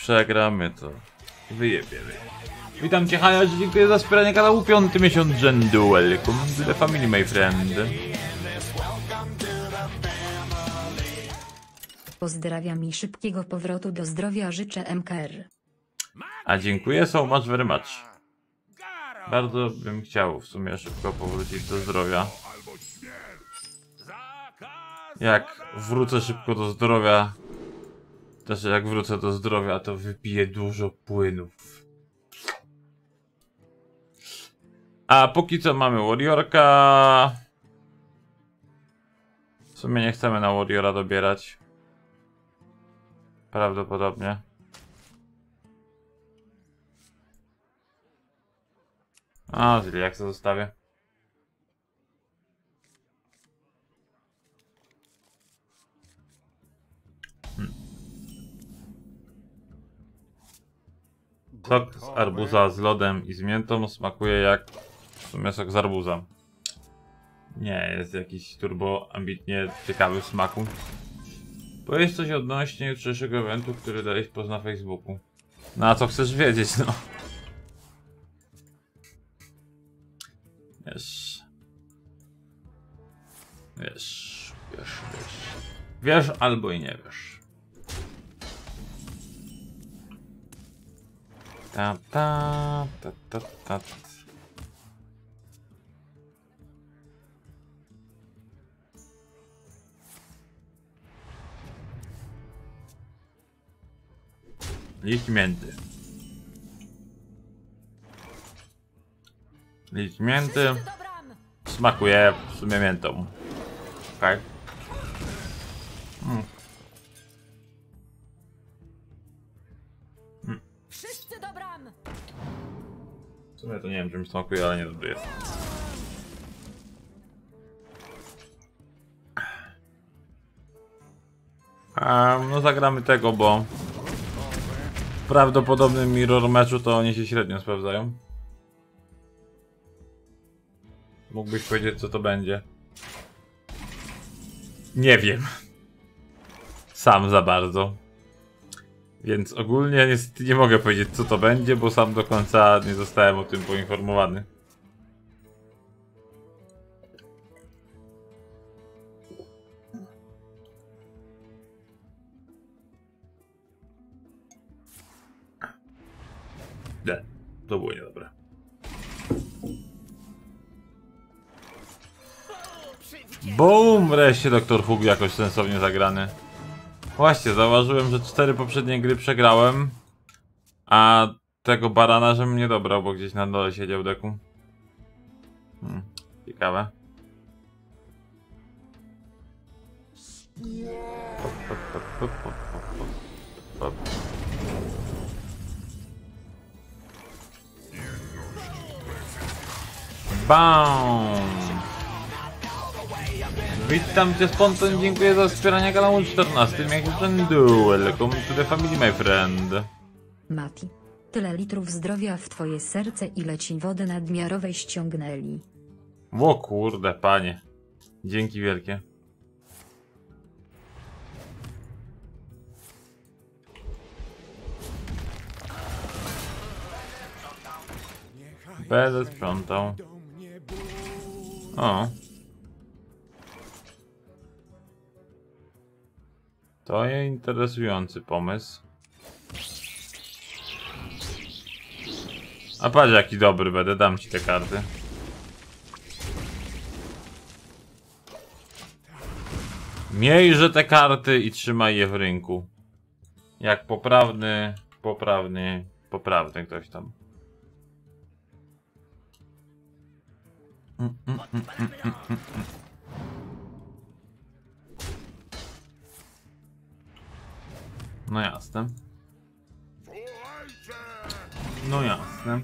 przegramy, to wyjebiemy. Witam cię, Hania, dziękuję za wspieranie kanału 5. miesiąc rzędu. Welcome to the family, my friend. Pozdrawiam i szybkiego powrotu do zdrowia życzę MKR. A dziękuję so much very much. Bardzo bym chciał w sumie szybko powrócić do zdrowia. Jak wrócę szybko do zdrowia, też jak wrócę do zdrowia, to wypiję dużo płynów. A póki co mamy Warriorka. W sumie nie chcemy na Warriora dobierać. Prawdopodobnie. A, czyli jak to zostawię. Sok z arbuza z lodem i z miętą smakuje jak w sumie sok z arbuza. Nie, jest jakiś turbo ambitnie ciekawy w smaku. Powiedz coś odnośnie jutrzejszego eventu, który dałeś post na Facebooku. No a co chcesz wiedzieć, no? Wiesz albo i nie wiesz. Ta. Liść mięty. Liść mięty. Smakuje w sumie miętą. Okej. Wszyscy do bram! W sumie to nie wiem czym smakuje, ale nie dobry jest. No zagramy tego, bo w prawdopodobnym mirror meczu to oni się średnio sprawdzają. Mógłbyś powiedzieć co to będzie? Nie wiem. Sam za bardzo. Więc ogólnie niestety nie mogę powiedzieć co to będzie, bo sam do końca nie zostałem o tym poinformowany. Nie, to było niedobre. Boom! Wreszcie Dr. Hug jakoś sensownie zagrany. Właśnie, zauważyłem, że 4 poprzednie gry przegrałem, a tego barana żebym nie dobrał, bo gdzieś na dole siedział deku. Ciekawe. BAM! Witam cię spontan, dziękuję za wspieranie kanału 14. Jak rzędu. Welcome to the family, my friend. Mati. Tyle litrów zdrowia w twoje serce, ile ci wody nadmiarowej ściągnęli. O kurde, panie. Dzięki wielkie. Będę sprzątał. O. To jest interesujący pomysł. A patrz jaki dobry będę, dam ci te karty. Miejże te karty i trzymaj je w rynku. Jak poprawny ktoś tam. No jasne. No jasne.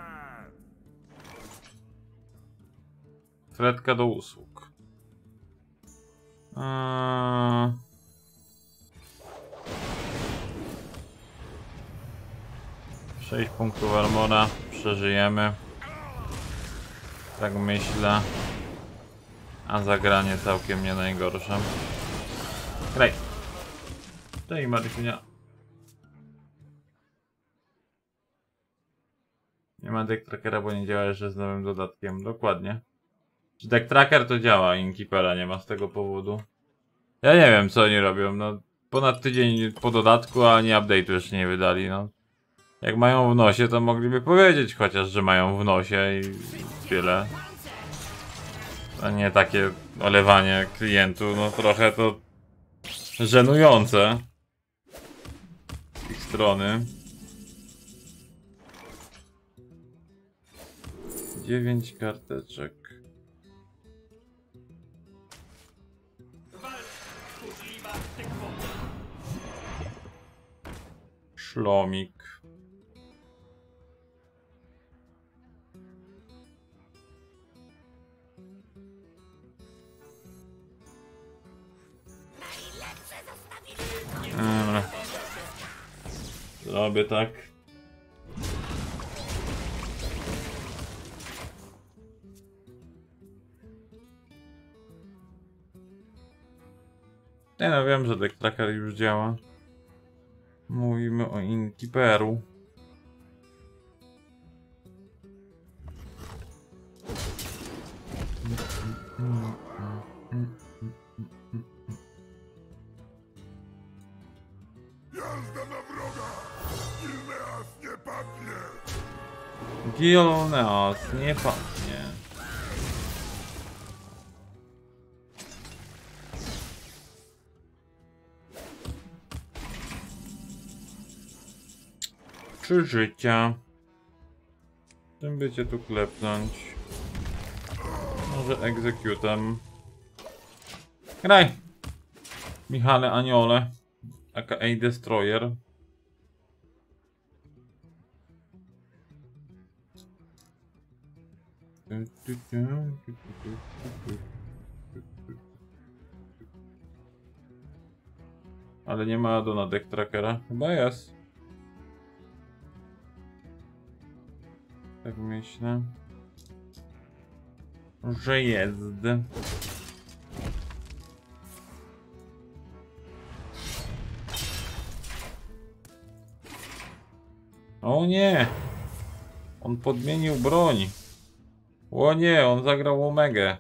Fredka do usług. 6 punktów armora. Przeżyjemy. Tak myślę. A zagranie całkiem nie najgorsze. Graj. Cześć Marysiunia. Nie ma deck trackera, bo nie działa jeszcze z nowym dodatkiem. Dokładnie. Deck tracker to działa, Innkeepera nie ma z tego powodu. Ja nie wiem co oni robią, no ponad tydzień po dodatku, a nie update'u jeszcze nie wydali, no. Jak mają w nosie, to mogliby powiedzieć chociaż, że mają w nosie i tyle. A nie takie olewanie klientu, no trochę to żenujące z ich strony. 9 karteczek. Szlomik. Dobra. Zrobię tak. Nie no, wiem, że deck tracker już działa. Mówimy o Innkeeperu. Jazda na wroga! Gilneas nie padnie! Gilneas nie padnie. Czy życia? Czym by cię tu klepnąć? Może executem. Graj! Michale Aniole, aka Destroyer. Ale nie ma do na deck trackera. Chyba jest. Tak myślę, że jest. O nie! On podmienił broń. O nie, on zagrał Omegę.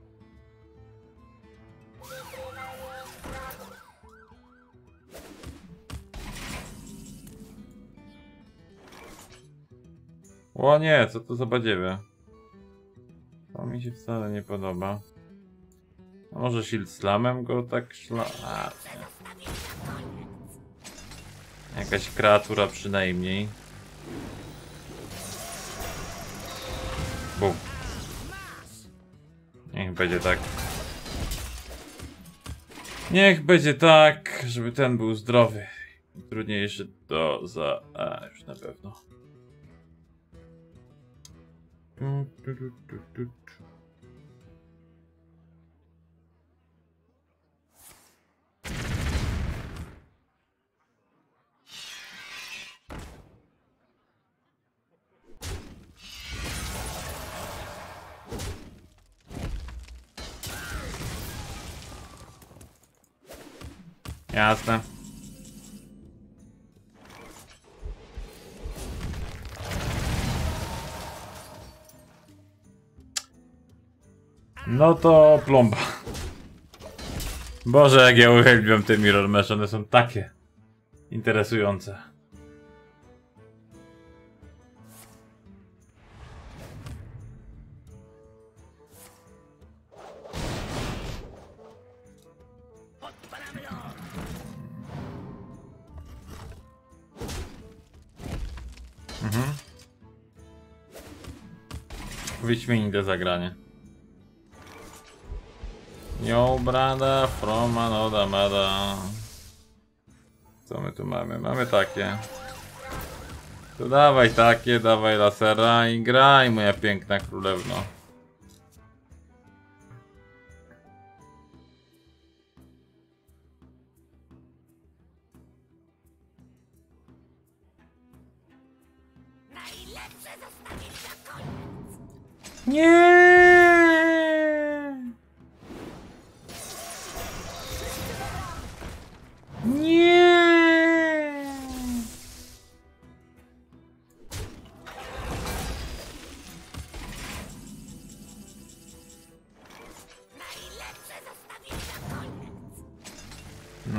O nie, co to za badziewie? To mi się wcale nie podoba. A może Shield Slamem go tak szla... A, jakaś kreatura przynajmniej. Bum. Niech będzie tak. Niech będzie tak, żeby ten był zdrowy. Trudniejszy to za... A, już na pewno. Jasne. No to plomba. Boże, jak ja uwielbiam te mirror mesh, one są takie interesujące. Wyśmienite zagranie. Yo brada from another mother. Co my tu mamy? Mamy takie. To dawaj takie, dawaj lasera i graj, moja piękna królewno. Nie! Nie!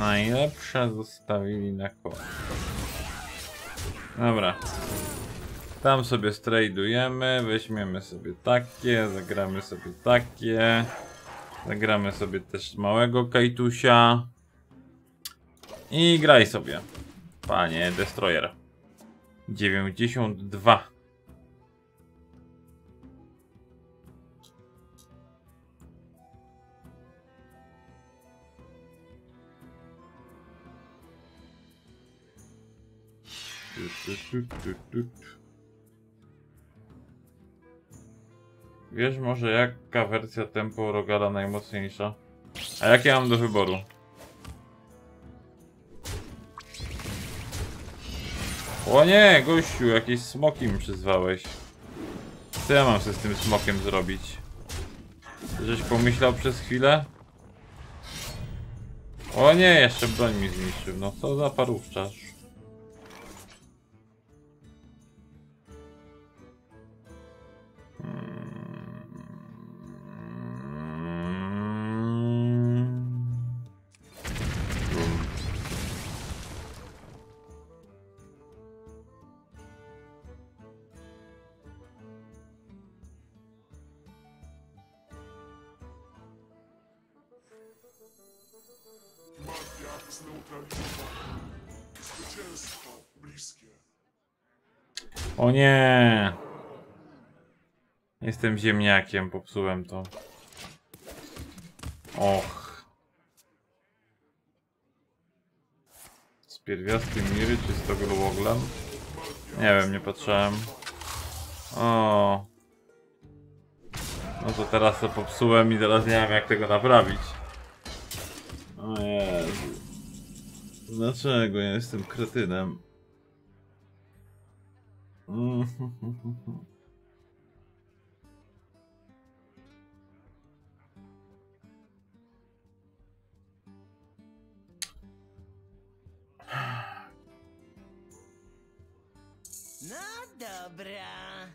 Najlepsze zostawili na koniec. Dobra. Tam sobie stradujemy, weźmiemy sobie takie, zagramy sobie takie. Zagramy sobie też małego Kajtusia. I graj sobie, panie Destroyer. 92. Wiesz może jaka wersja tempo Rogala najmocniejsza? A jakie mam do wyboru? O nie, gościu, jakieś smoki mi przyzwałeś. Co ja mam się z tym smokiem zrobić? Żeś pomyślał przez chwilę? O nie, jeszcze broń mi zniszczył. No co za parówczarz. Magia zneutralizowana. Zwycięstwo bliskie. O nie! Jestem ziemniakiem, popsułem to. Och. Z pierwiastkiem miry czy z togolwoglem? Nie wiem, nie patrzyłem. O. No to teraz to popsułem i teraz nie wiem jak tego naprawić. O Jezu. Dlaczego ja jestem kretynem? No dobra.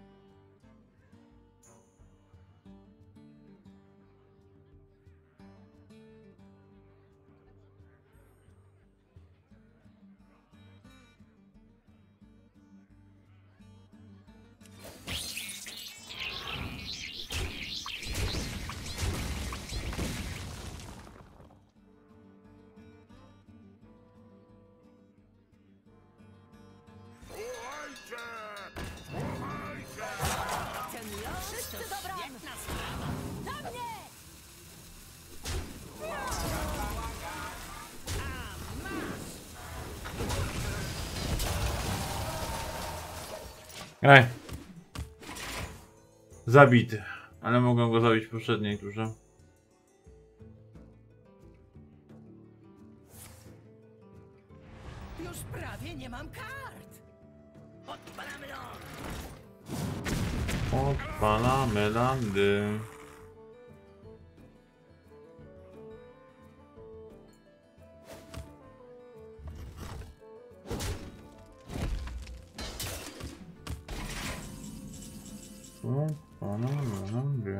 Słuchajcie! Słuchajcie! Ten los Wszyscy to do bram! świetna sprawa. Na mnie! Ej. Zabity. Ale mogłem go zabić w poprzedniej turze. Już prawie nie mam kart. Odpalamy ląd. Odpalamy landy. Odpalamy landy.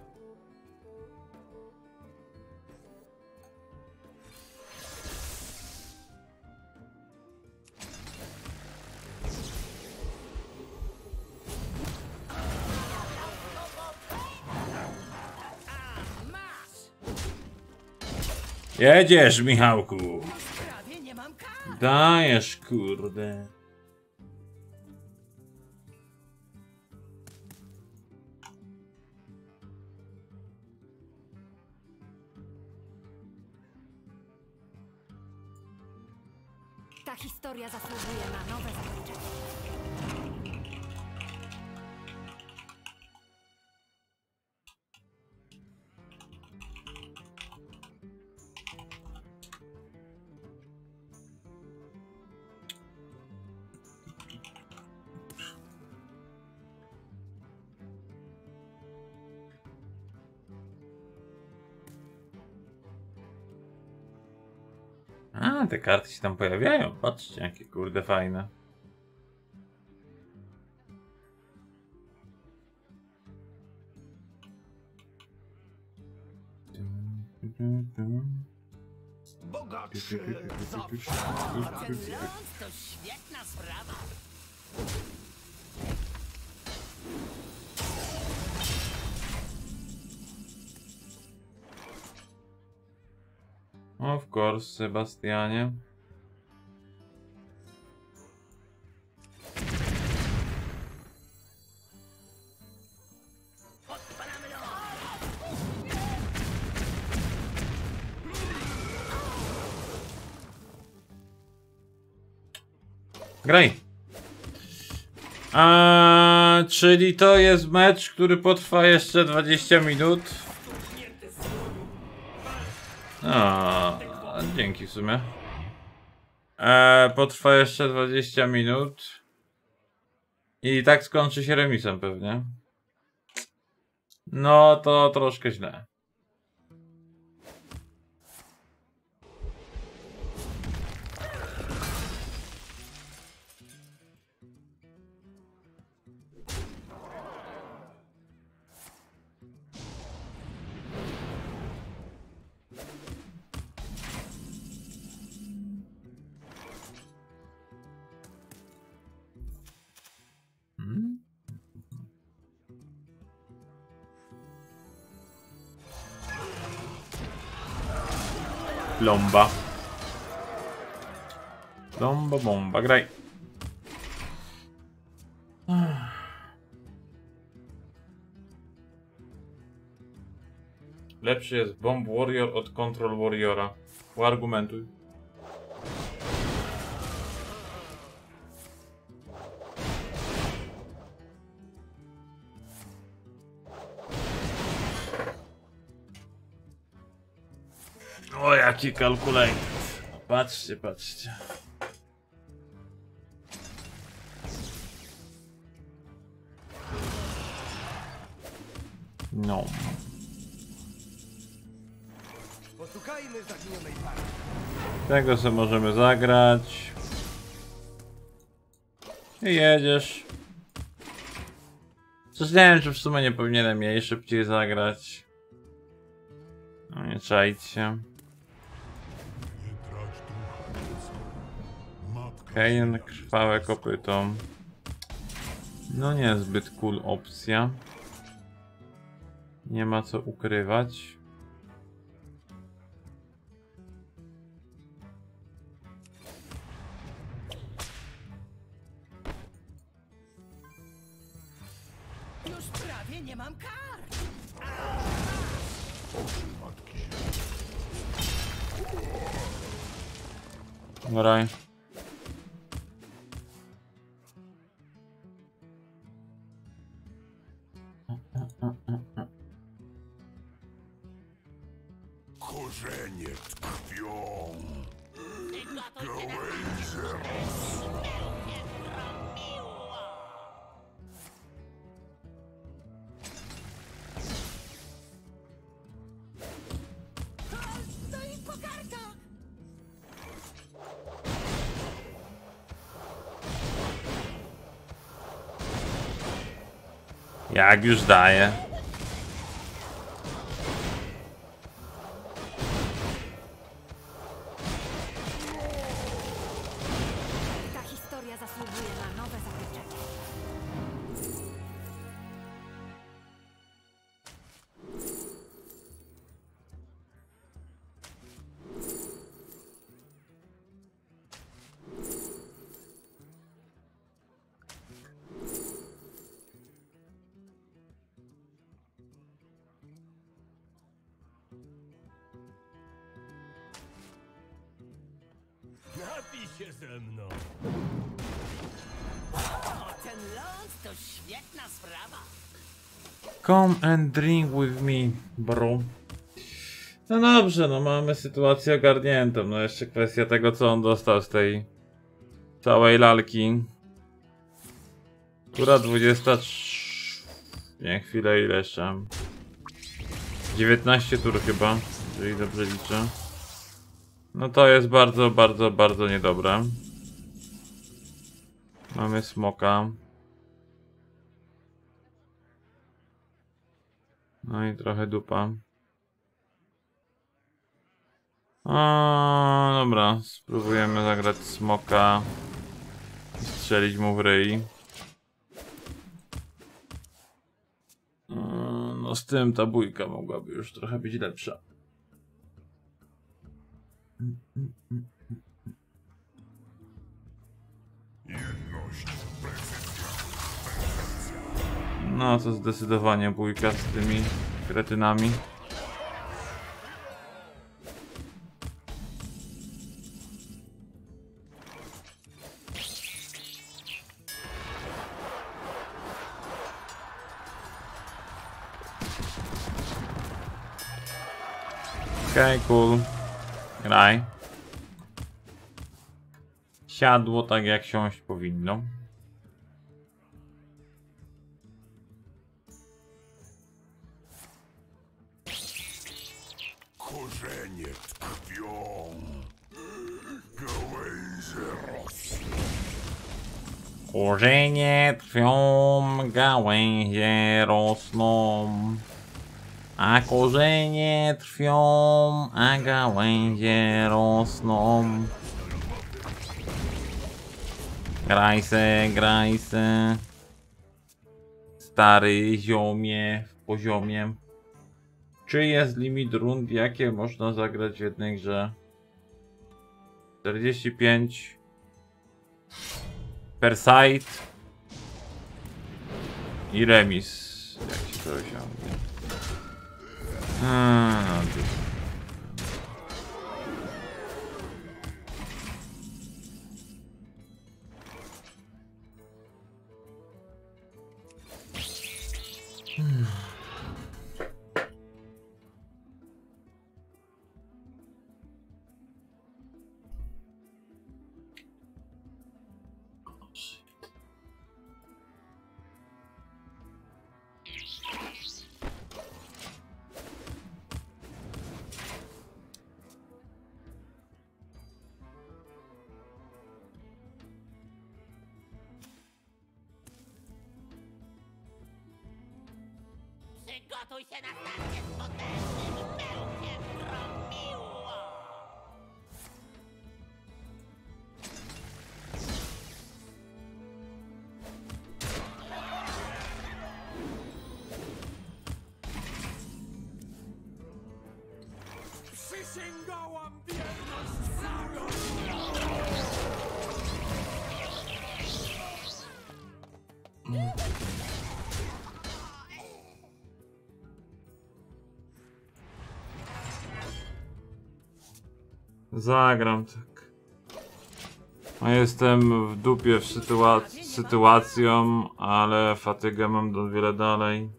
Masz. Jedziesz, Michałku. Prawie nie mam kart. Dajesz, kurde. Ta historia zasługuje na nowe zakończenie. A, te karty się tam pojawiają. Patrzcie, jakie kurde fajne. Bogatszy zawsze. A ten ląd to świetna sprawa. Of course, Sebastianie. Graj. Czyli to jest mecz, który potrwa jeszcze 20 minut. Dzięki w sumie. Potrwa jeszcze 20 minut. I tak skończy się remisem pewnie. No to troszkę źle. Plomba. Plomba, bomba, graj. Lepszy jest Bomb Warrior od Control Warriora. Uargumentuj. O, jaki kalkulent. Patrzcie, patrzcie. No. Poszukajmy zaginionej partii. Tego sobie możemy zagrać. I jedziesz. Coś nie wiem, czy w sumie nie powinienem jej szybciej zagrać. No nie czajcie. Nie trać ducha, dziecko. Matka Kane, krwawe kopyto. No niezbyt cool opcja. Nie ma co ukrywać. Już prawie nie mam kart. matki. Graj. Korzenie tkwią. Gałęzie No i po kartach. Jak już daję. Ta historia zasługuje na nowe zakończenie. Napij się ze mną. O, ten ląd to świetna sprawa. Come and drink with me, bro. No dobrze, no mamy sytuację ogarniętą. No jeszcze kwestia tego, co on dostał z tej całej lalki. Która 23... Nie, chwilę, ile jeszcze? 19 tur chyba, jeżeli dobrze liczę. No to jest bardzo, bardzo, bardzo niedobre. Mamy smoka. No i trochę dupa. Dobra, spróbujemy zagrać smoka i strzelić mu w ryj. No z tym ta bójka mogłaby już trochę być lepsza. No to zdecydowanie bójka z tymi kretynami. Okej, cool. Graj. Siadło tak jak siąść powinno. Korzenie tkwią. Gałęzie rosną. Korzenie trwią, gałęzie rosną. A korzenie trwią, a gałęzie rosną. Graj se. Stary ziomie w poziomie. Czy jest limit rund, jakie można zagrać w jednej grze? 45 per side i remis. Jak się to osiągnie? Przygotuj się na starcie z potężnym bełkiem promiło! Przysięgałam wierność Zaron! Zagram tak. A jestem w dupie w sytuacją, ale fatygę mam do wiele dalej.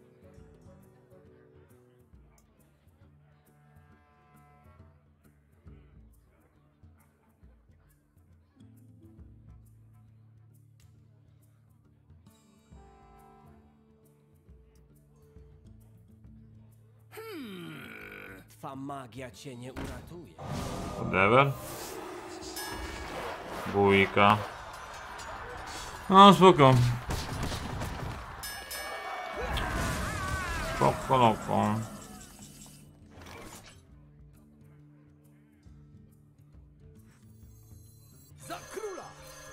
Twa magia cię nie uratuje. Whatever. Bójka. No spoko. Spoko, loko. Za króla!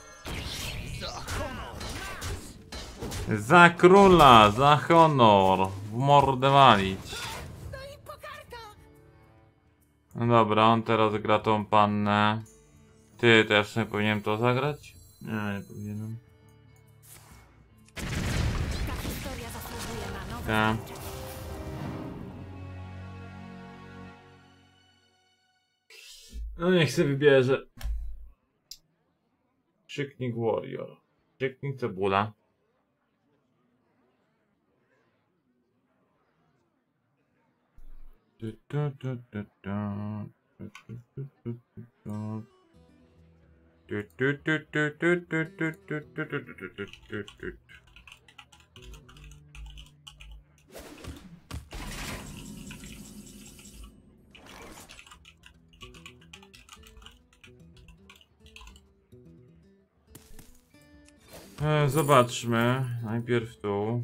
Za króla, za honor. W mordę walić. No dobra, on teraz gra tą pannę. Ty też nie powinienem to zagrać? Nie powinienem. Ta historia zasługuje na nowe. Tak. No niech sobie wybierze. Krzyknik Warrior. Krzyknik Cebula. Zobaczmy. Najpierw tu.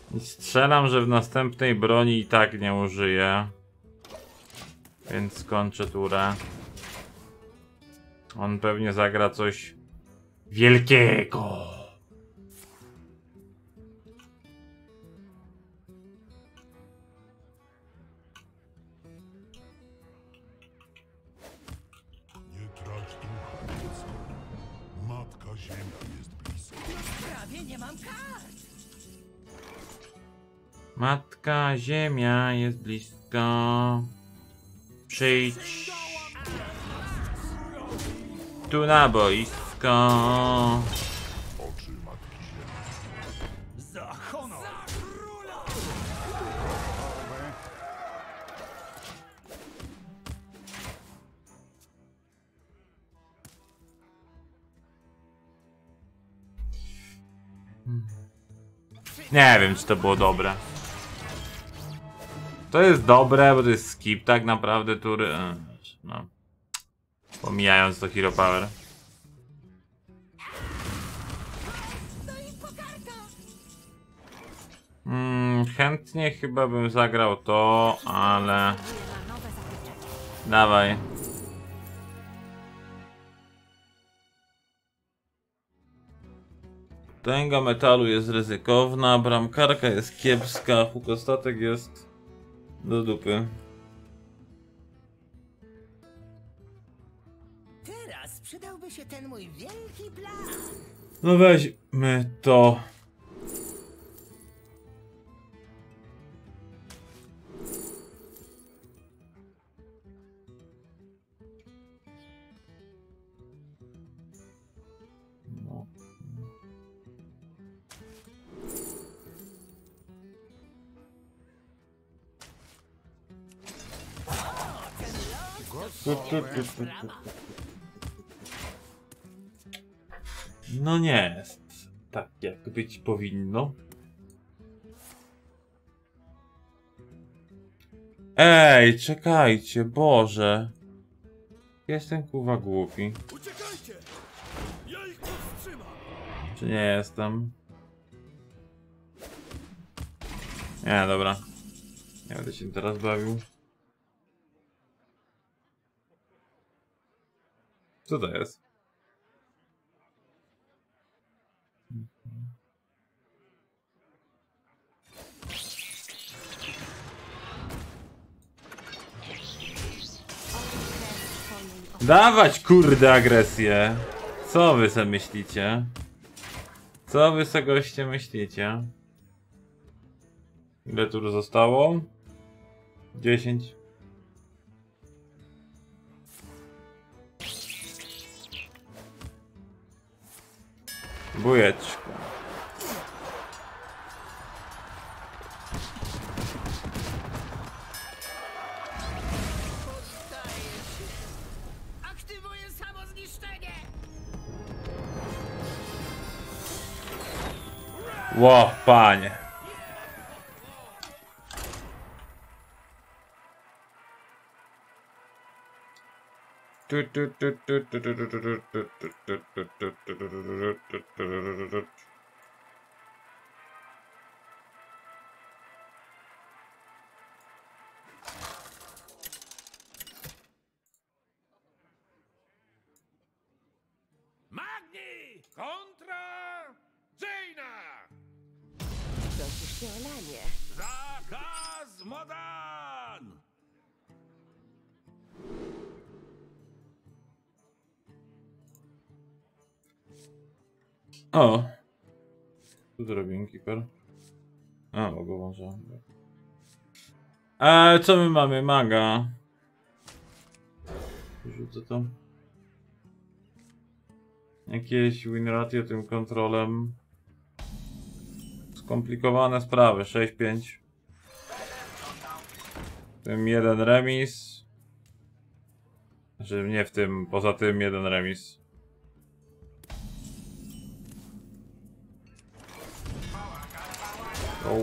I strzelam, że w następnej broni i tak nie użyję. Więc skończę turę. On pewnie zagra coś wielkiego. Nie trać ducha, dziecko. Matka Ziemia jest blisko. Prawie nie mam kart. Matka Ziemia jest blisko. Przyjdź tu na boisko. Oczy Matki Ziemi. Za honor! Nie wiem, czy to było dobre. To jest dobre, bo to jest skip tak naprawdę tury. No. Pomijając to Hero Power. Chętnie chyba bym zagrał to, ale... Dawaj. Tęga metalu jest ryzykowna, bramkarka jest kiepska, hukostatek jest do dupy. Teraz przydałby się ten mój wielki plan. No weźmy to. No. No nie jest tak, jak być powinno. Ej, czekajcie, Boże. Jestem kurwa głupi. Uciekajcie! Ja ich powstrzymam! Czy nie jestem? Nie, dobra. Nie będę się teraz bawił. Co to jest? Dawać kurde agresję. Co wy se myślicie? Co wy se goście myślicie? Ile tur zostało? 10. Bujeczka. Aktywuję samozniszczenie! Ło, panie. Magni! Kontra Jaina! Prosisz się o lanie. Zakaz Modan! O! Co tu robi Keeper? A, mogę może. Co my mamy? Maga. Rzucę to. Jakieś win ratio tym kontrolem. Skomplikowane sprawy. 6-5. W tym jeden remis. Znaczy nie w tym, poza tym jeden remis. O.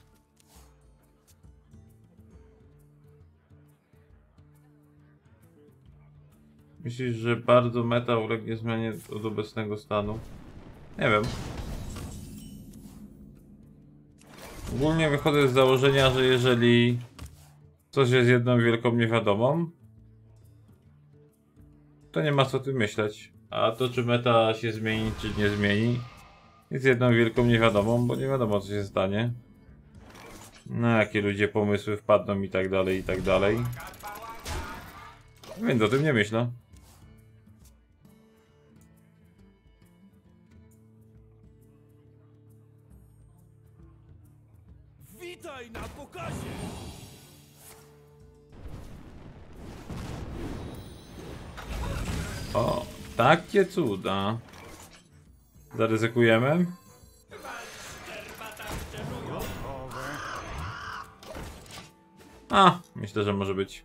Myślisz, że bardzo meta ulegnie zmianie od obecnego stanu? Nie wiem. Ogólnie wychodzę z założenia, że jeżeli coś jest jedną wielką niewiadomą, to nie ma co o tym myśleć. A to, czy meta się zmieni, czy nie zmieni, jest jedną wielką niewiadomą, bo nie wiadomo, co się stanie. Na jakie ludzie pomysły wpadną i tak dalej, i tak dalej. Więc o tym nie myślę. Witaj na pokazie! O, takie cuda. Zaryzykujemy? A, myślę, że może być.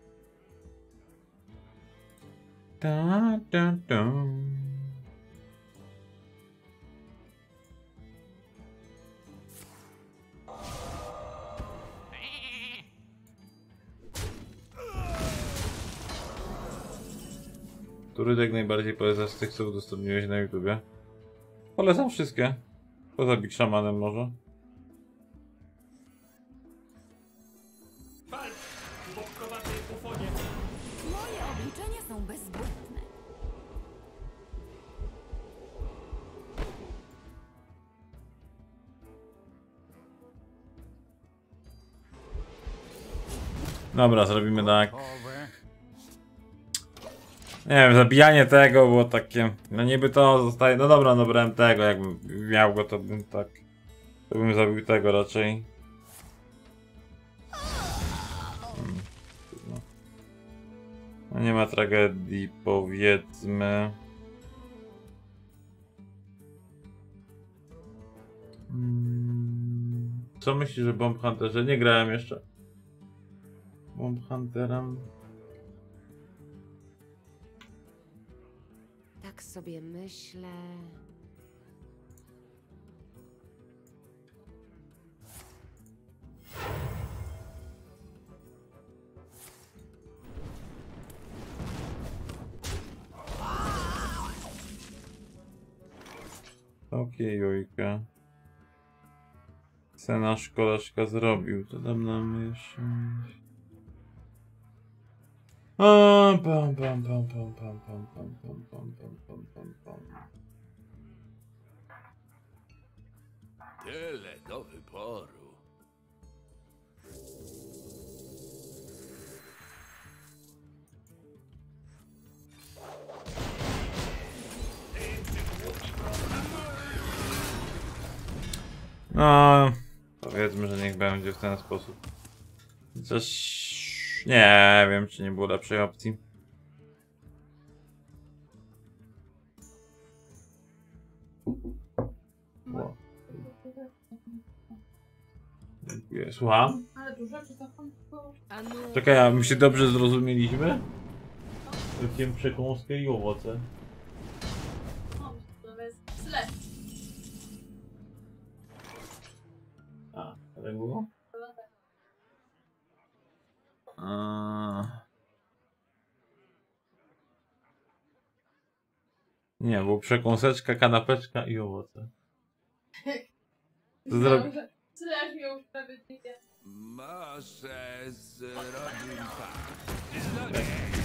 Ta, ta, ta. Który deck najbardziej poleca z tych, co udostępniłeś na YouTubie? Polecam wszystkie. Poza Big Shamanem może. Moje obliczenia są bezbłędne. Dobra, zrobimy tak. Nie wiem, zabijanie tego było takie... No niby to zostaje... No dobra, no brałem tego, jakbym miał go, to bym tak... To bym zabił tego raczej. No. No nie ma tragedii, powiedzmy. Co myślisz o Bomb Hunterze? Nie grałem jeszcze. Bomb Hunterem. Tak sobie myślę. Okej, ojka. Co nasz koleżka zrobił? To dam nam jeszcze... Pam, pam, pam, pam, pam, pam, pam, pam, pam, pam, pam, pam, pam. Tyle do wyboru. No, powiedzmy, że niech będzie w ten sposób. Chociaż nie wiem, czy nie było lepszej opcji. Wow. Dziękuję. Słucham? Ale dużo, czy taką? Czekaj, a my się dobrze zrozumieliśmy? Wypiłem przekąskę i owoce. No, to jest źle. A, tak było? Nie, było przekąseczka, kanapeczka i owoce. Myślałam, że Czyleś mi usprawiedliwie. Może zrobił tak.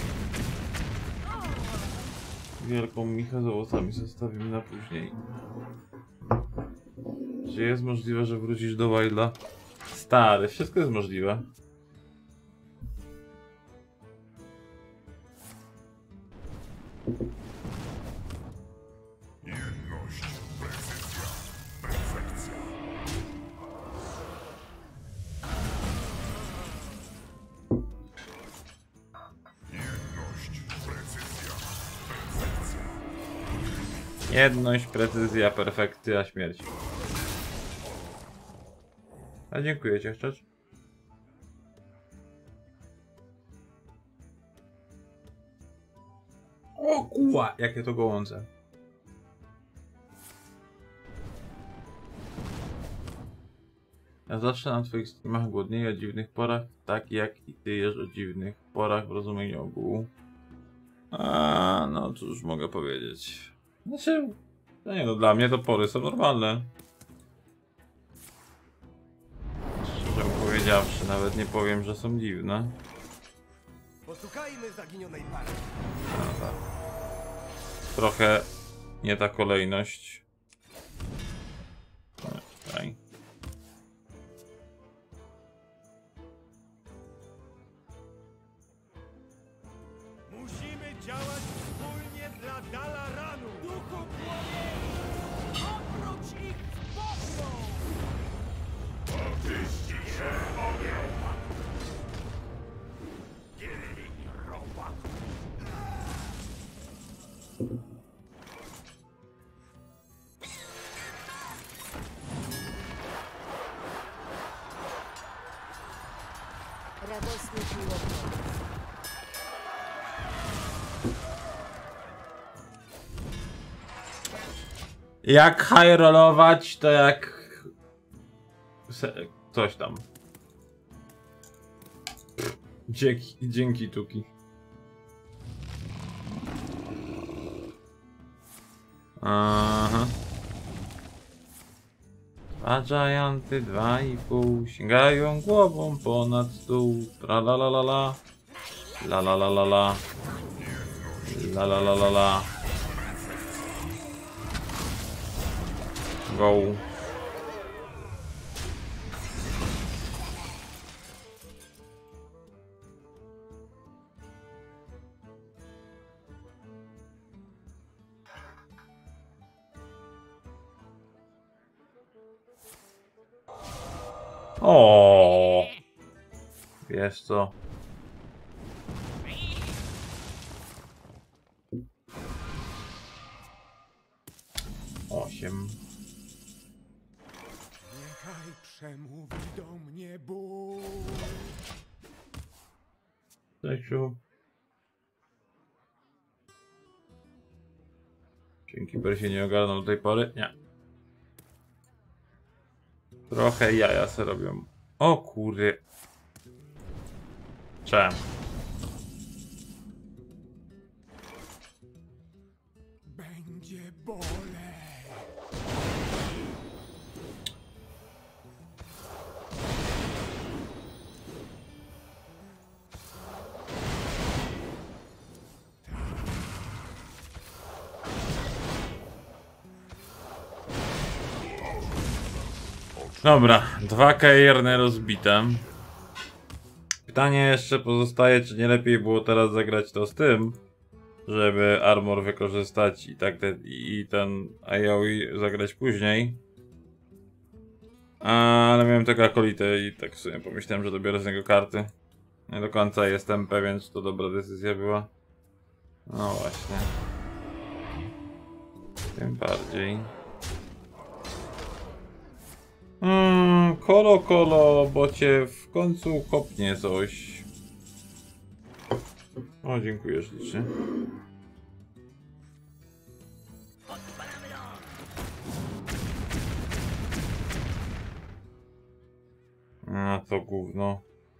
Wielką michę z owocami zostawimy na później. Czy jest możliwe, że wrócisz do Wild'a? Stary, wszystko jest możliwe. Jedność, precyzja, perfekcja. Jedność, precyzja, perfekcja. Jedność, precyzja, perfekcja, śmierć. A dziękuję cię, szczerze. O kuła, jakie to gołące. Ja zawsze na twoich streamach głodnieję o dziwnych porach, tak jak i ty jesz o dziwnych porach w rozumieniu ogółu. A, no cóż mogę powiedzieć. Znaczy, no nie no, dla mnie to pory są normalne. powiedziawszy, nawet nie powiem, że są dziwne. Poszukajmy zaginionej pary. No tak. Trochę nie ta kolejność. No, tutaj. Musimy działać wspólnie dla Dalaranu! Duchu płomieni! Obróć ich w popiół! Radosny miłosierny. Jak high rollować, to jak... Coś tam. Dzięki Tuki. Aha. Dwa gianty, 2,5 sięgają głową ponad stół. Tra la la la la. La la la la la. La la la la la. Go. O, wiesz co? Osiem. Niechaj przemówi do mnie Bóg. Zesiu. Dzięki, Persie nie ogarnął do tej pory. Nie. Trochę jaja se robią. O kurde. Czemu? Będzie boleć. Dobra, 2 kajerne rozbite. Pytanie jeszcze pozostaje, czy nie lepiej było teraz zagrać to z tym, żeby armor wykorzystać i ten AoE zagrać później. Ale miałem tego akolitę i tak sobie pomyślałem, że dobiorę z niego karty. Nie do końca jestem pewien, czy to dobra decyzja była. No właśnie. Tym bardziej. Kolo, bo cię w końcu kopnie coś. O, dziękuję ślicznie. A to gówno.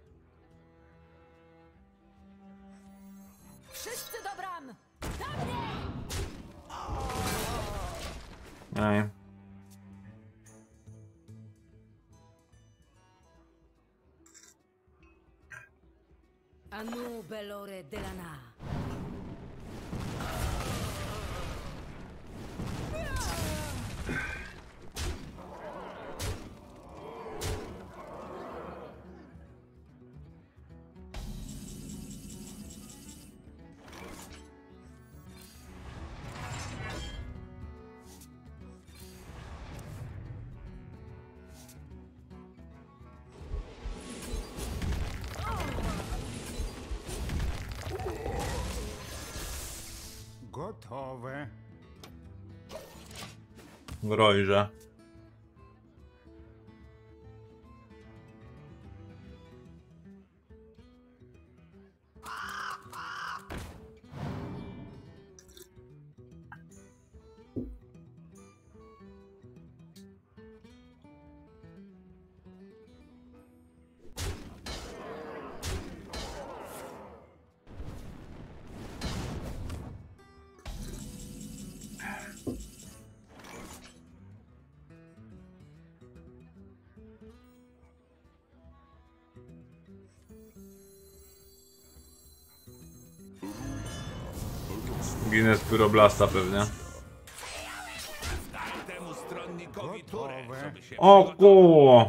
Wszyscy do bram! Do mnie! Aj. Anu belore delana. Gotowe. Grojże. Ginę z pyroblasta pewnie. Temu stronnikowi turę, żeby się O przygotował. kurwa!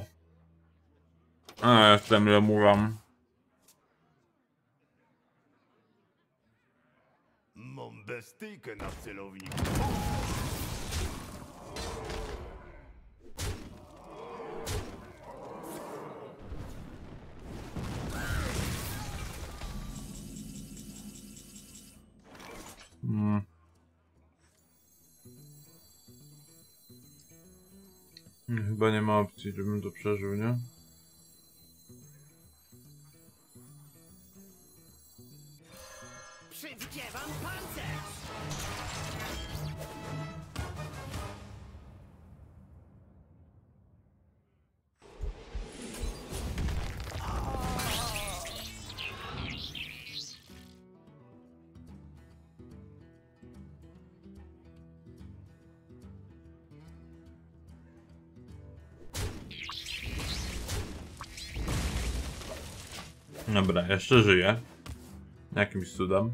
Jestem lemurem. Mam bestyjkę na celowniku. Chyba nie ma opcji, żebym to przeżył, nie? Przywdziewam pancerz! Dobra, jeszcze żyję. Jakimś cudem.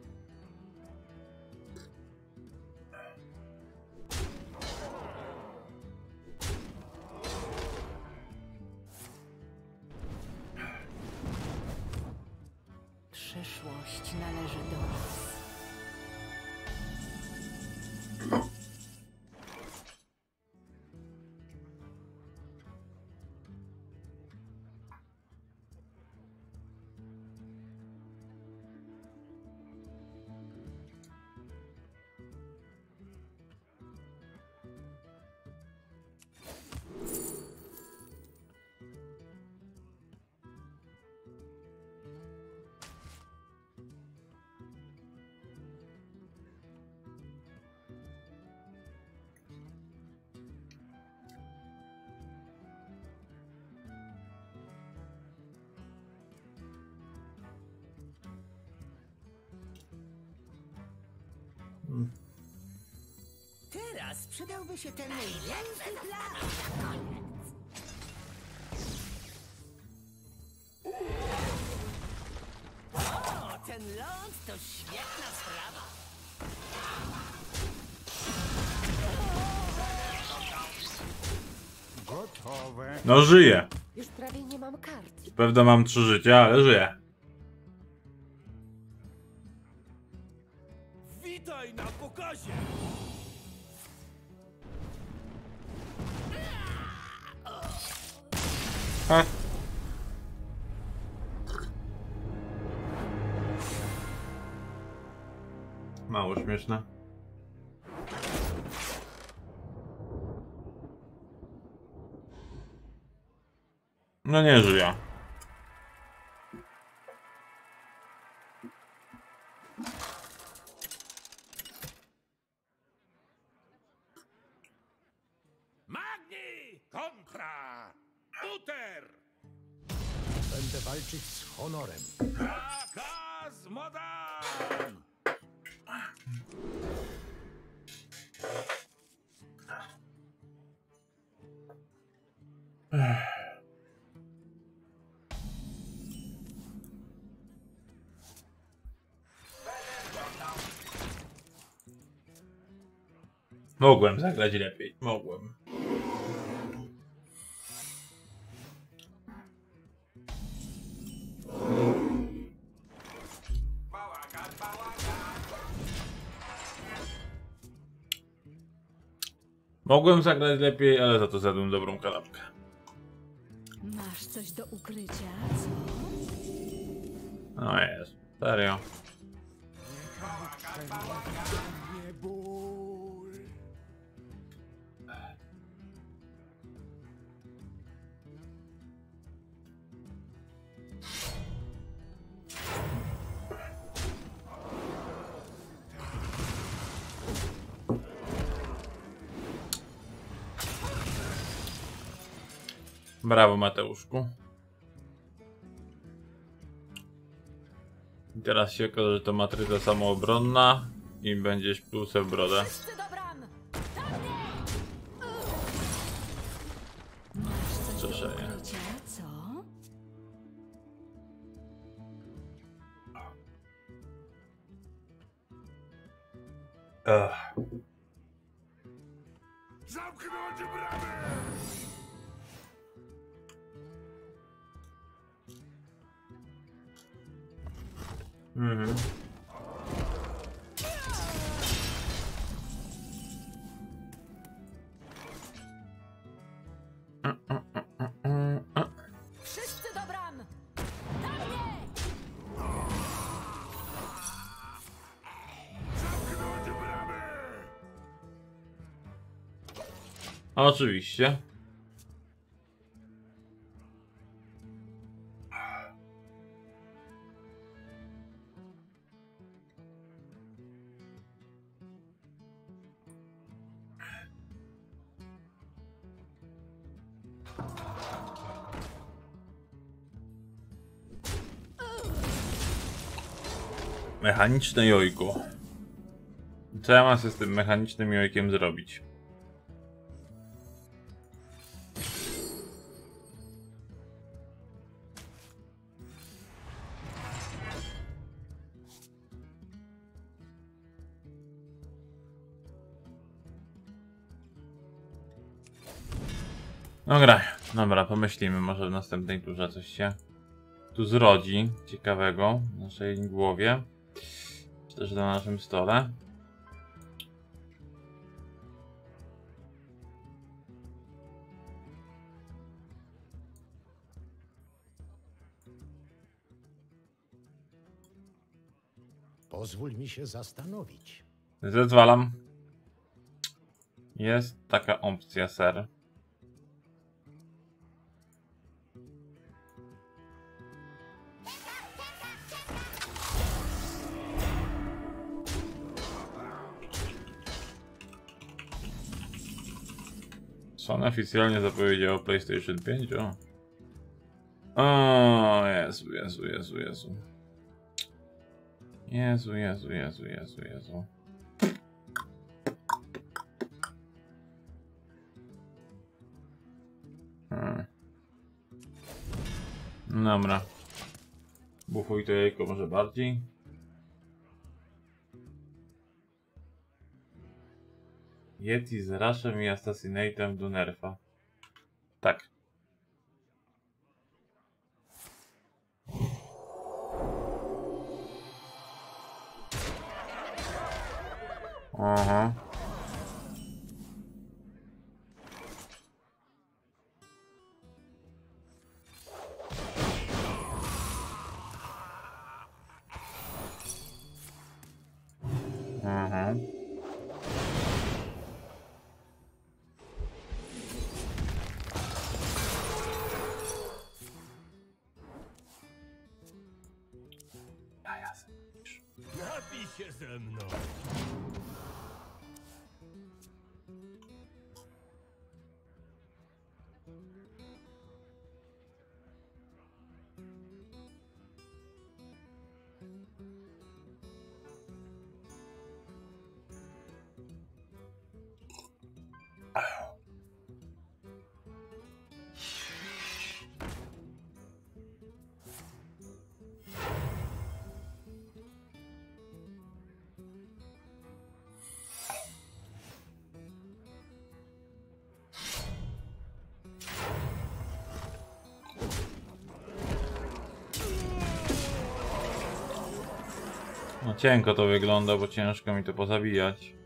Przyszłość należy do nas. Teraz przydałby się ten najlepszy plan. O, ten ląd to świetna sprawa. No żyję. Już prawie nie mam kart. Pewnie mam 3 życia, ale żyję. Witaj na pokazie! Ha. Mało śmieszne. No nie żyję. Magni! Kontra! Uter! Będę walczyć z honorem. Zakaz modan! Mogłem zagrać lepiej. Mogłem. Mogłem zagrać lepiej, ale za to zjadłem dobrą kanapkę. Masz coś do ukrycia, co? No jest. Serio. Nie ból. Brawo, Mateuszku. I teraz się okaże, że to matryca samoobronna i będziesz plusem w brodę. Wszyscy do bram! Do mnie! Masz coś do Cieszę się. ukrycia, co? Zamknąć bramę! Mhm. Wszyscy do bram! Na mnie! Zamknąć bramę! Oczywiście. Mechaniczne jojko. Co ja mam się z tym mechanicznym jojkiem zrobić? Dobra, pomyślimy, może w następnej turze coś się tu zrodzi ciekawego w naszej głowie, czy też na naszym stole. Pozwól mi się zastanowić. Zezwalam. Jest taka opcja, ser. Sony oficjalnie zapowiedziało PlayStation 5, o. O, Jezu. Jezu. Dobra. Bufuj to jajko może bardziej. Yeti z Rushem i Assassinatem do nerfa. Tak. Aha. Aha. Napij się ze mną. No cienko to wygląda, bo ciężko mi to pozabijać.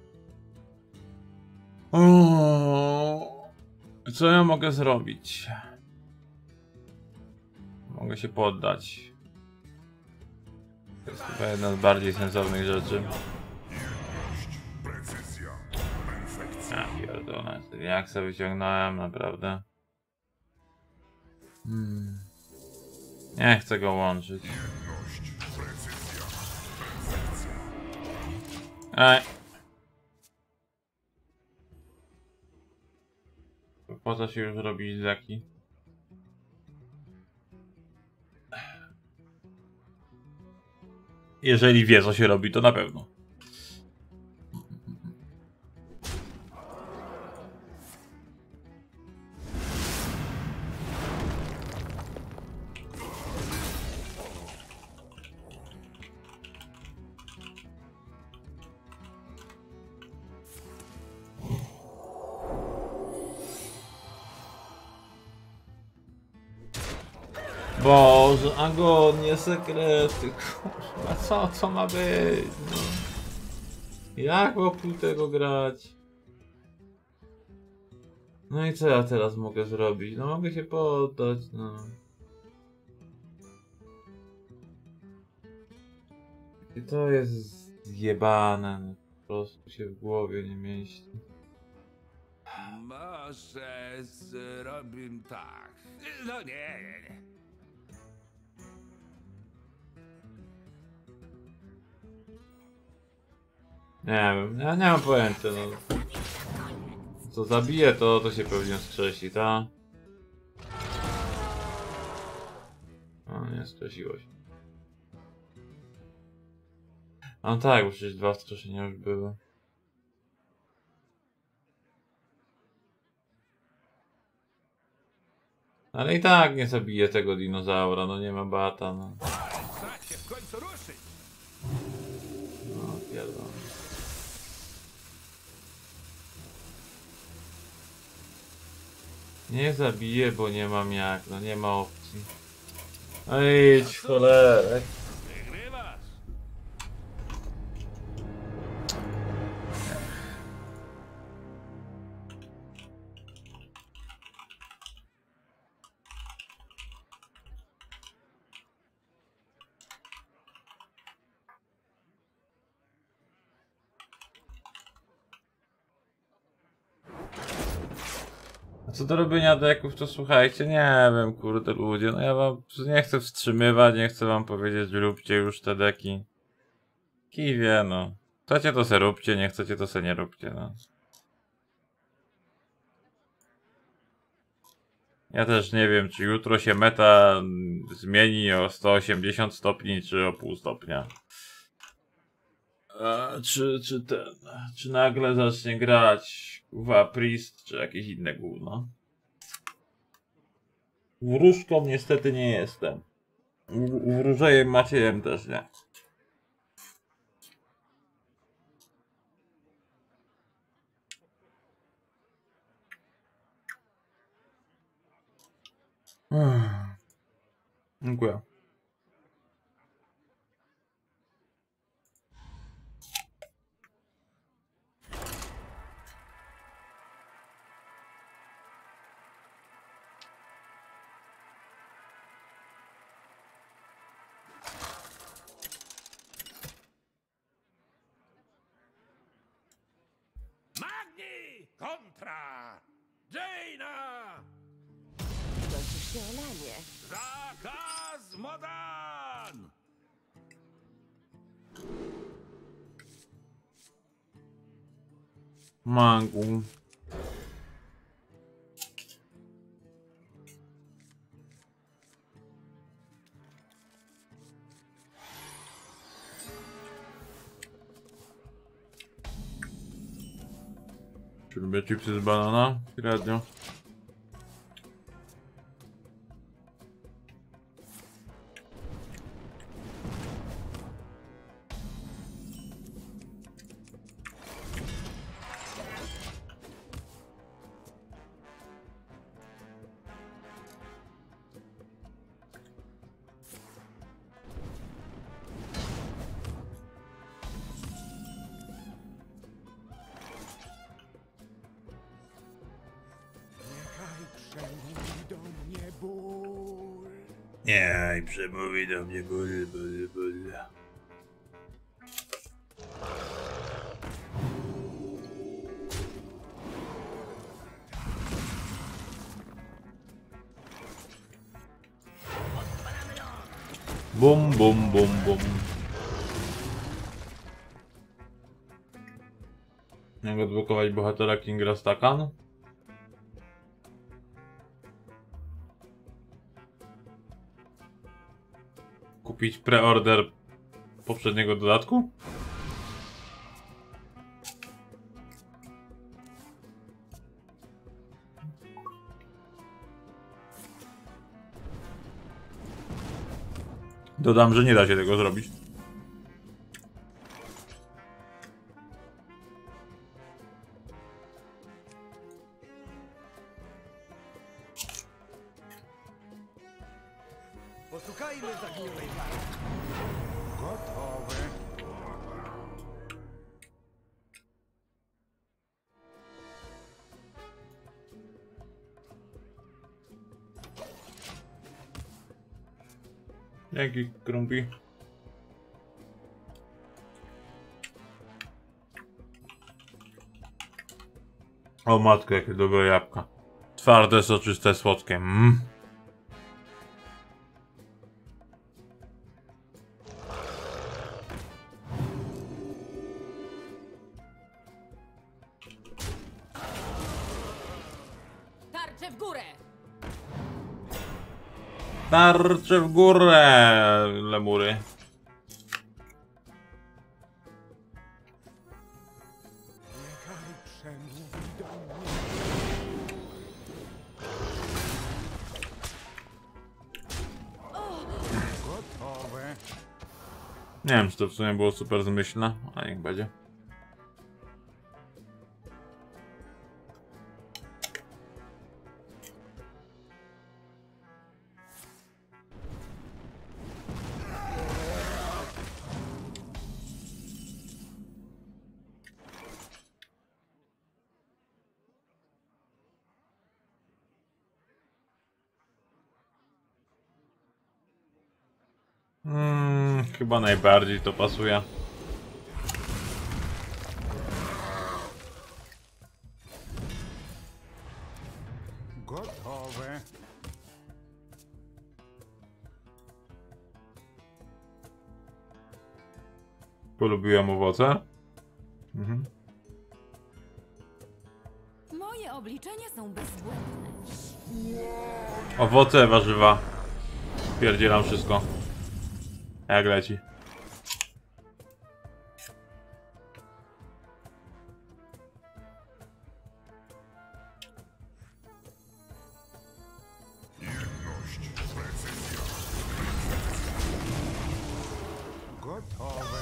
O, co ja mogę zrobić? Mogę się poddać. To jest chyba jedna z bardziej sensownych rzeczy. Precyzja, perfekcja. Ja pierdolę, jak sobie wyciągnąłem, naprawdę. Nie chcę go łączyć. Jedność, precyzja, perfekcja. Ej. Po co się już robić zaki? Jeżeli wie, co się robi, to na pewno. Boże, agonie, sekrety, kurwa, co ma być? No. Jak wokół tego grać? No i co ja teraz mogę zrobić? No mogę się poddać, no. I to jest zjebane, no. Po prostu się w głowie nie mieści. Może zrobimy tak. No nie. Nie wiem, ja nie mam pojęcia, no. Co zabije, to się pewnie skrzesi, ta? O, nie, skrzesiło się. No tak, bo przecież 2 wskrzeszenia już były. Ale i tak nie zabije tego dinozaura, no nie ma bata, no. Trzeba się w końcu ruszyć. No, pierdolę. Nie zabiję, bo nie mam jak, no nie ma opcji. No idź, cholerę. Wygrywasz. A co do robienia deków, to słuchajcie, nie wiem, kurde ludzie, no ja wam nie chcę wstrzymywać, nie chcę wam powiedzieć, róbcie już te deki. Kij no. Chcecie to se róbcie, nie chcecie to se nie róbcie, no. Ja też nie wiem, czy jutro się meta zmieni o 180 stopni, czy o pół stopnia. Czy nagle zacznie grać Priest, czy jakieś inne gówno. Wróżką niestety nie jestem. Wróżejem Maciejem też nie. Dziękuję. Magni kontra Jaina. Gościsz się o lanie. Zakaz Modan. Mangu. Czy lubię chipsy z banana? Średnio. Niechaj przemówi do mnie ból. Nie, i przemówi do mnie ból. Bum, bum, bum, bum. Jak odblokować bohatera King Rastakan? Kupić preorder poprzedniego dodatku? Dodam, że nie da się tego zrobić. Poszukajmy zaginionej pary. Gotowe. Dzięki, Krumpi. O matko, jakie dobre jabłka. Twarde, soczyste, słodkie. Tarcze w górę! Tarcze w górę, lemury. Niechaj przemówi do mnie. Gotowe. Nie wiem, czy to w sumie było super zmyślne, a niech będzie. Chyba najbardziej to pasuje. Gotowe. Polubiłem owoce. Moje obliczenia są bezbłędne. Owoce, warzywa. Pierdzielam wszystko. Jak leci. Gotowe.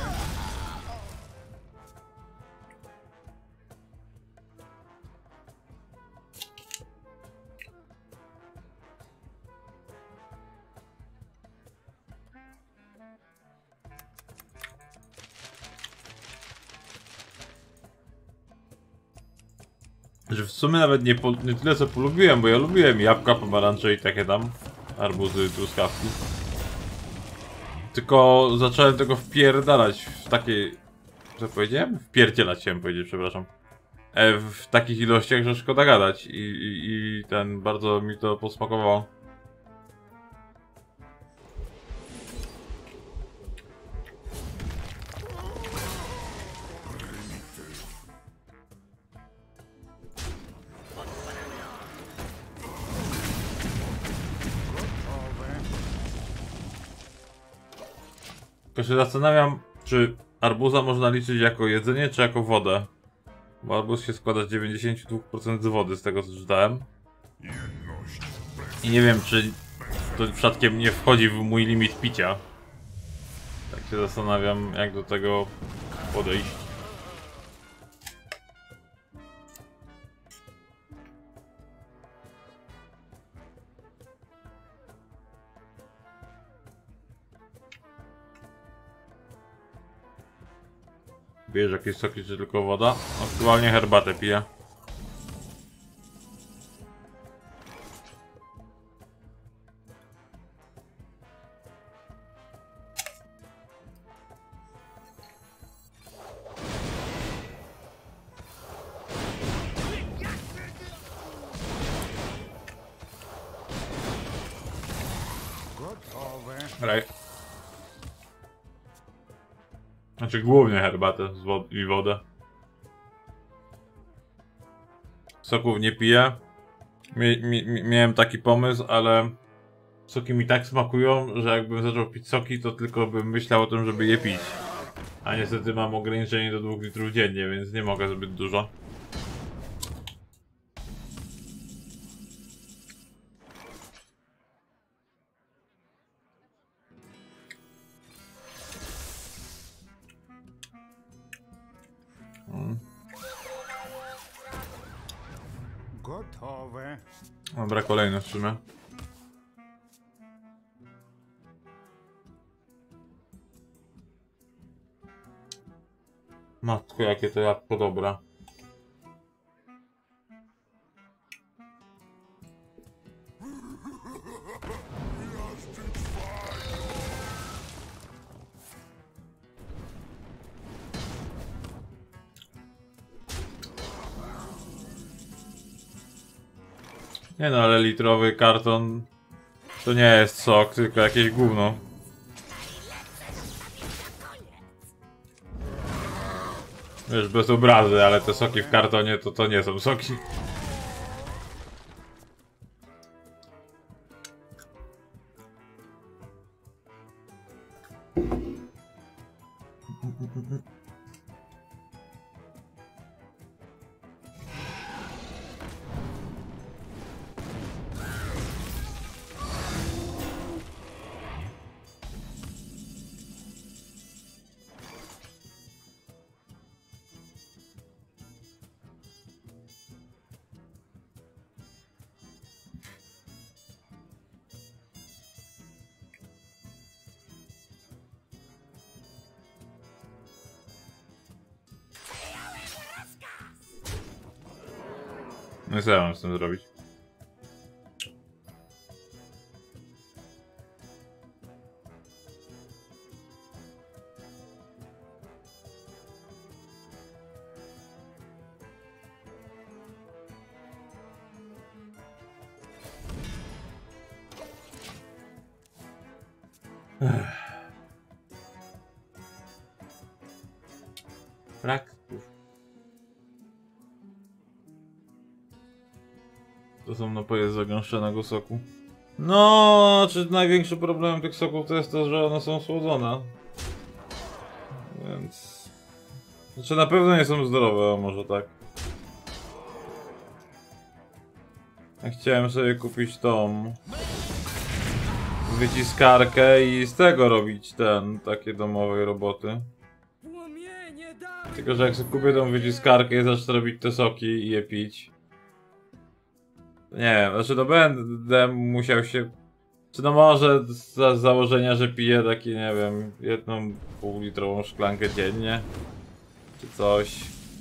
Że w sumie nawet nie tyle co polubiłem, bo ja lubiłem jabłka, pomarańcze i takie tam. Arbuzy, truskawki. Tylko zacząłem tego wpierdalać w takiej... Co powiedziałem? Wpierdzielać chciałem powiedzieć, przepraszam. W takich ilościach, że szkoda gadać. I ten bardzo mi to posmakowało. Tylko się zastanawiam, czy arbuza można liczyć jako jedzenie, czy jako wodę. Bo arbuz się składa z 92% z wody, z tego co czytałem. I nie wiem, czy to przypadkiem nie wchodzi w mój limit picia. Tak się zastanawiam, jak do tego podejść. Bierz jakieś soki, czy tylko woda? Aktualnie herbatę piję. Gotowe. Raj. Znaczy głównie herbatę i wodę. Soków nie piję. Miałem taki pomysł, ale soki mi tak smakują, że jakbym zaczął pić soki, to tylko bym myślał o tym, żeby je pić. A niestety mam ograniczenie do 2 litrów dziennie, więc nie mogę zbyt dużo. Gotowe. Dobra, kolejne w sumie. Matko, jakie to jabłko dobra. Nie no, ale litrowy karton to nie jest sok, tylko jakieś gówno. Wiesz, bez obrazy, ale te soki w kartonie to nie są soki. No i co ja mam z tym zrobić? Brak. To są napoje z zagęszczonego soku. No, czy największy problem tych soków to jest to, że one są słodzone. Więc... Znaczy na pewno nie są zdrowe, a może tak. Ja chciałem sobie kupić tą... wyciskarkę i z tego robić takie domowe roboty. Tylko, że jak sobie kupię tą wyciskarkę i zacznę robić te soki i je pić. Nie wiem, znaczy no będę musiał się... Czy no może z założenia, że piję takie, nie wiem, 1,5 litrową szklankę dziennie? Czy coś?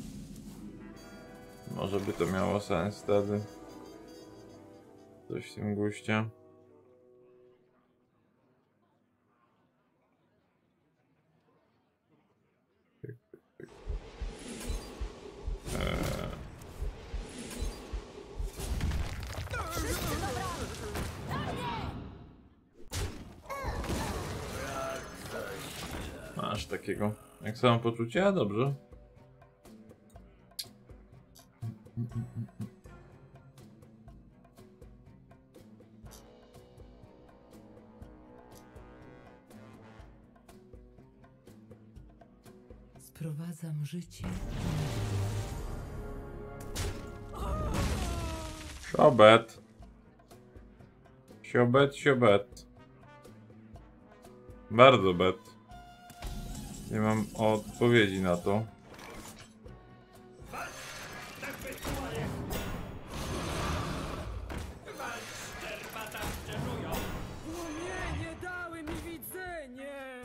Może by to miało sens wtedy. Coś w tym guście. Masz takiego. Jak samopoczucie? A dobrze. Sprowadzam życie. Siobet. Siobet, siobet. Bardzo bet. Nie mam odpowiedzi na to. Płomienie dały mi widzenie!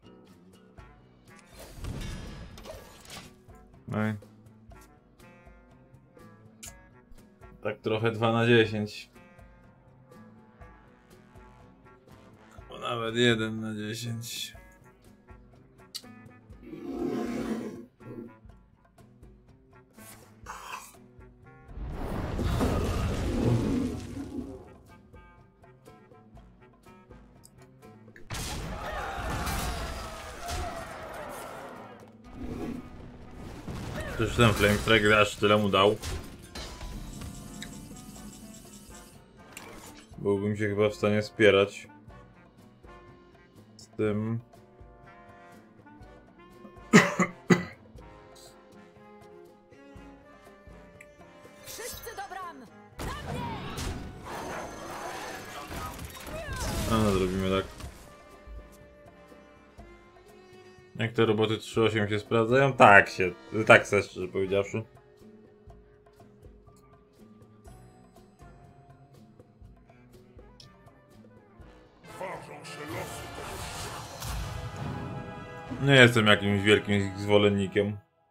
No i... Tak trochę 2 na 10. O, nawet 1 na 10. Też ten Flame Strike aż tyle mu dał. Byłbym się chyba w stanie spierać z tym. Wszyscy do bram! No, zrobimy tak. Jak te roboty 3.8 się sprawdzają? Tak się, tak szczerze powiedziawszy. Nie jestem jakimś wielkim zwolennikiem.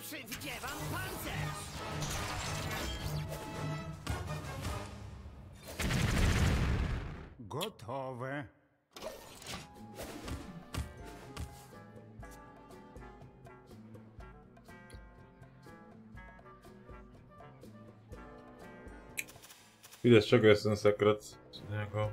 Przywdziewam pancerz! Gotowe. Ile z czego jest ten sekret? Z niego.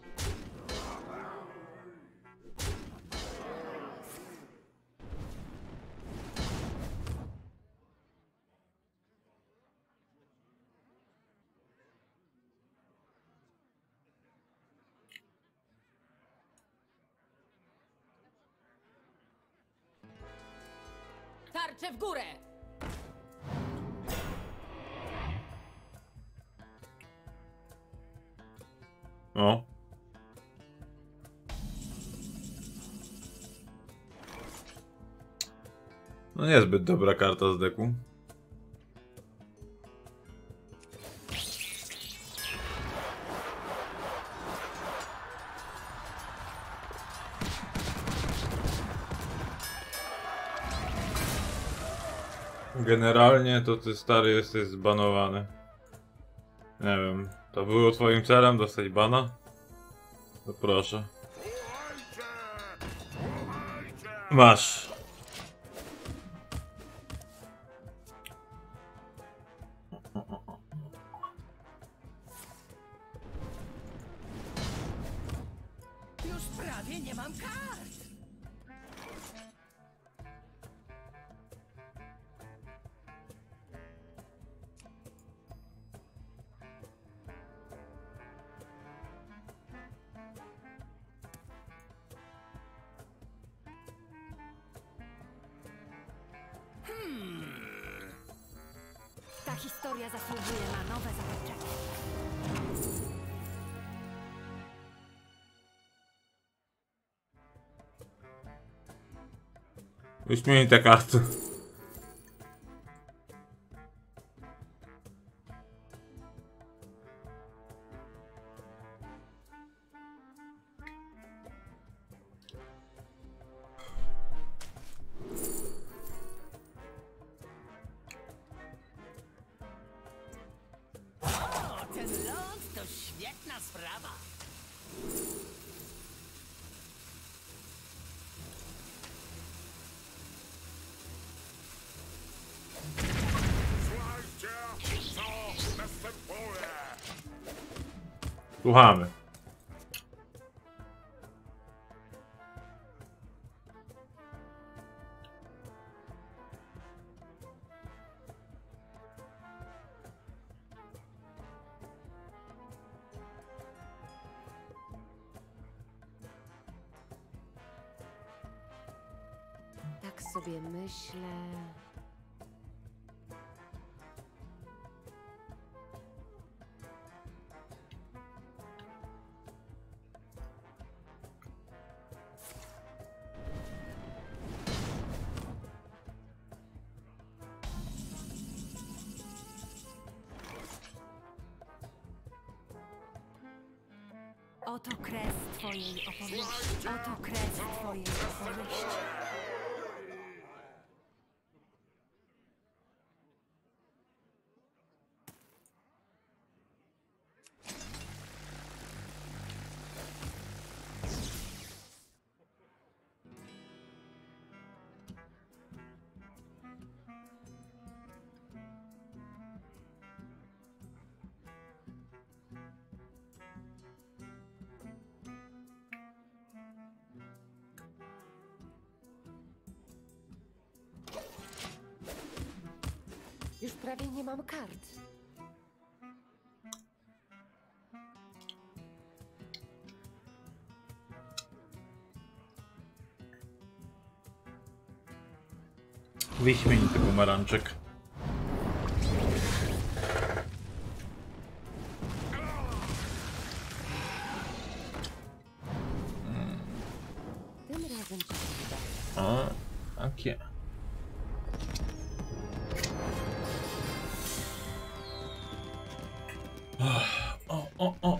Tarcze w górę! O. No niezbyt dobra karta z deku. Generalnie to ty stary jesteś zbanowany. Nie wiem, to było twoim celem dostać bana? To proszę. Masz. Już prawie nie mam kart! Ta historia zasługuje na nowe zakończenie. Wyśmienite karty. O, ten ląd to świetna sprawa! Słuchamy. Tak sobie myślę. Oto kres twojej opowieści. Oto kres twojej opowieści. Już prawie nie mam kart. Wyśmienity bumeranczyk. Tym razem ci się uda. O, takie. O.